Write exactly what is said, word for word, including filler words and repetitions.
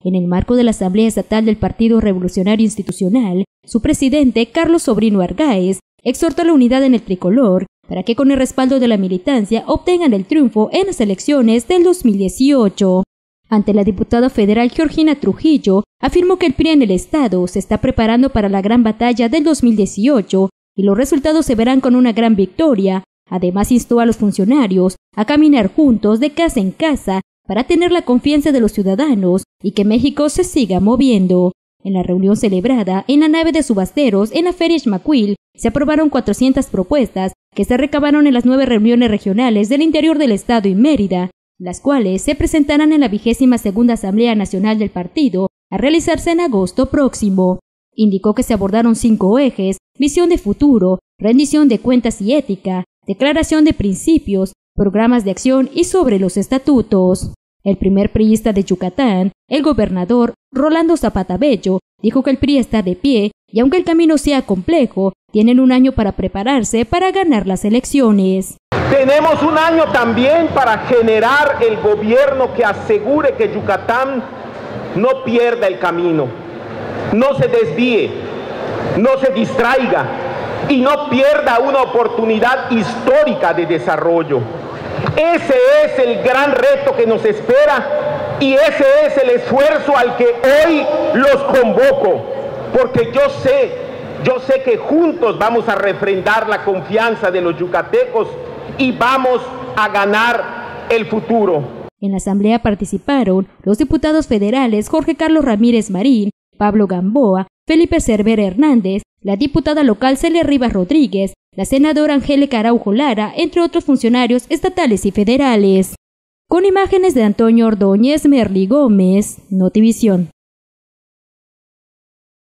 En el marco de la Asamblea Estatal del Partido Revolucionario Institucional, su presidente, Carlos Sobrino Argáez, exhortó a la unidad en el tricolor para que con el respaldo de la militancia obtengan el triunfo en las elecciones del dos mil dieciocho. Ante la diputada federal Georgina Trujillo, afirmó que el P R I en el Estado se está preparando para la gran batalla del dos mil dieciocho y los resultados se verán con una gran victoria. Además, instó a los funcionarios a caminar juntos de casa en casa para tener la confianza de los ciudadanos y que México se siga moviendo. En la reunión celebrada en la nave de subasteros en la Feria Xmaquil, se aprobaron cuatrocientas propuestas que se recabaron en las nueve reuniones regionales del interior del Estado y Mérida, las cuales se presentarán en la vigésima segunda Asamblea Nacional del Partido, a realizarse en agosto próximo. Indicó que se abordaron cinco ejes: visión de futuro, rendición de cuentas y ética, declaración de principios, programas de acción y sobre los estatutos. El primer priista de Yucatán, el gobernador Rolando Zapata Bello, dijo que el P R I está de pie y aunque el camino sea complejo, tienen un año para prepararse para ganar las elecciones. Tenemos un año también para generar el gobierno que asegure que Yucatán no pierda el camino, no se desvíe, no se distraiga y no pierda una oportunidad histórica de desarrollo. Ese es el gran reto que nos espera y ese es el esfuerzo al que hoy los convoco, porque yo sé, yo sé que juntos vamos a refrendar la confianza de los yucatecos y vamos a ganar el futuro. En la asamblea participaron los diputados federales Jorge Carlos Ramírez Marín, Pablo Gamboa, Felipe Cervera Hernández, la diputada local Celia Rivas Rodríguez, la senadora Angélica Araujo Lara, entre otros funcionarios estatales y federales. Con imágenes de Antonio Ordóñez, Merly Gómez, Notivisión.